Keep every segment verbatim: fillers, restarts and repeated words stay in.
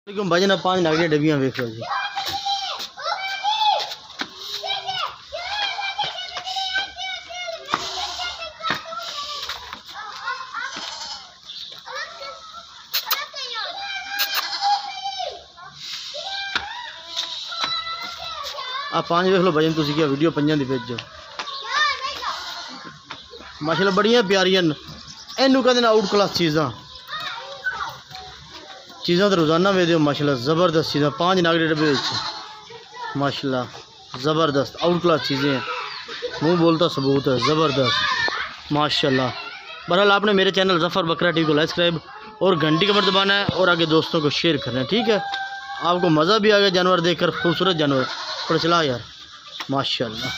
भजन पाँच नागरिया डबियाँ वेख लो जी। आ पाँच वेख लो भजन तुम क्या वीडियो पंजा दी भेजो माशाल्लाह बड़िया प्यारियां इनू कहते आउट क्लास चीज़ा चीज़ा तो रोज़ाना वे दो माशाल्लाह ज़बरदस्त चीज़ा पाँच नागरे डब्बे माशाल्लाह ज़बरदस्त आउट क्लास चीज़ें हैं। मुँह बोलता सबूत है ज़बरदस्त माशाल्लाह। बहरहाल आपने मेरे चैनल ज़फ़र बकरा टीवी को लाइक सब्सक्राइब और घंटी का बटन दबाना है और आगे दोस्तों को शेयर करना है, ठीक है। आपको मज़ा भी आ गया जानवर देखकर, खूबसूरत जानवर पर चला यार माशाल्लाह।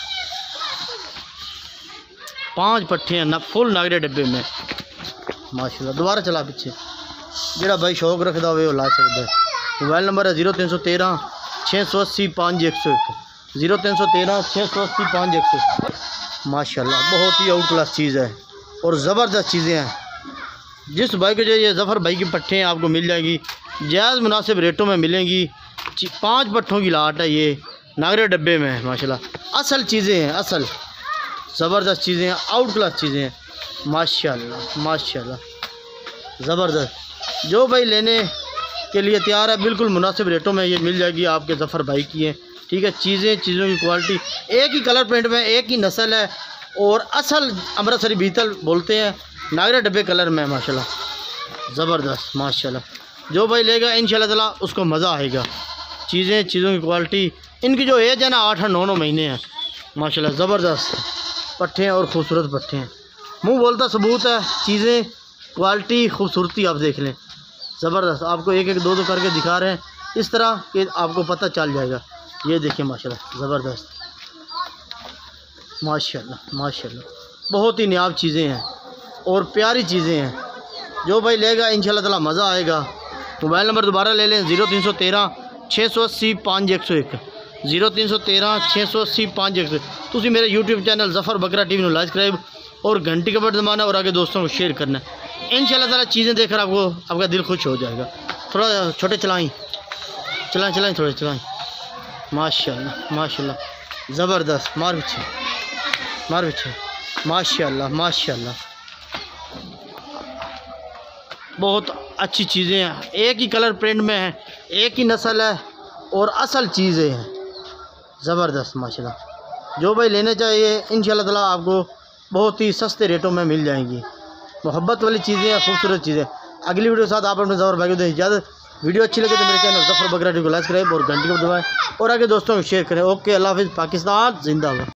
पाँच पट्ठे हैं ना फुल नागरे डब्बे में माशाल्लाह। दोबारा चला पीछे जोड़ा भाई शौक रखता हो ला सकता है। मोबाइल नंबर है जीरो तीन सौ तेरह छः सौ अस्सी पाँच एक सौ एक जीरो तीन सौ तेरह छः सौ अस्सी पाँच एक सौ माशाल्लाह। बहुत ही आउट क्लास चीज़ है और ज़बरदस्त चीज़ें हैं। जिस भाई को जो ये ज़फ़र भाई की पट्ठे हैं आपको मिल जाएगी जायज़ मुनासिब रेटों में मिलेंगी। पाँच पट्ठों की लाट है ये नागरे डब्बे में है माशाल्लाह। असल चीज़ें हैं असल ज़बरदस्त चीज़ें हैं आउट क्लास चीज़ें हैं माशाल्लाह माशाल्लाह ज़बरदस्त। जो भाई लेने के लिए तैयार है बिल्कुल मुनासिब रेटों में ये मिल जाएगी आपके ज़फ़र भाई की है, ठीक है। चीज़ें चीज़ों की क्वालिटी एक ही कलर प्रिंट में एक ही नस्ल है और असल अमृतसरी बीतल बोलते हैं नागरे डब्बे कलर में माशाल्लाह ज़बरदस्त माशाल्लाह। जो भाई लेगा इंशाल्लाह ताला उसको मज़ा आएगा। चीज़ें चीज़ों की क्वालिटी इनकी जो एज है ना आठ आठ नौ नौ महीने हैं माशाल्लाह ज़बरदस्त पट्ठे हैं और ख़ूबसूरत पट्ठे हैं। मुँह बोलता सबूत है। चीज़ें क्वालिटी खूबसूरती आप देख लें ज़बरदस्त। आपको एक एक दो दो करके दिखा रहे हैं इस तरह कि आपको पता चल जाएगा। ये देखें माशाल्लाह ज़बरदस्त माशाल्लाह माशाल्लाह। बहुत ही नायाब चीज़ें हैं और प्यारी चीज़ें हैं। जो भाई लेगा इंशाल्लाह ताला मज़ा आएगा। मोबाइल नंबर दोबारा ले लें जीरो तीन सौ तेरह छः सौ अस्सी पाँच एक सौ एक जीरो तीन सौ तेरह छः सौ अस्सी पाँच एक सौ एक। तुम मेरे यूट्यूब चैनल ज़फ़र बकरा टीवी को लाइक सब्सक्राइब और घंटी का बटन दबाना और आगे दोस्तों को शेयर करना है। इंशाल्लाह ताला चीज़ें देखकर आपको आपका दिल खुश हो जाएगा। थोड़ा छोटे चलाएं चलाएं चलाएं थोड़े चलाएं माशाल्लाह माशाल्लाह ज़बरदस्त। मार पीछे मार पीछे माशाल्लाह माशाल्लाह। बहुत अच्छी चीज़ें हैं एक ही कलर प्रिंट में है एक ही नस्ल है और असल चीज़ें हैं ज़बरदस्त माशाल्लाह। जो भाई लेने चाहिए इंशाल्लाह ताला आपको बहुत ही सस्ते रेटों में मिल जाएंगी। मोहब्बत वाली चीज़ें हैं खूबसूरत चीज़ें। अगली वीडियो के साथ आप अपने ज़फ़र भाई को दें इजाज़त। वीडियो अच्छी लगे तो मेरे चैनल ज़फ़र बकरा टीवी को लाइक करें और घंटी को दबाएं और आगे दोस्तों को शेयर करें। ओके अल्लाह हाफ़िज़। पाकिस्तान जिंदाबाद।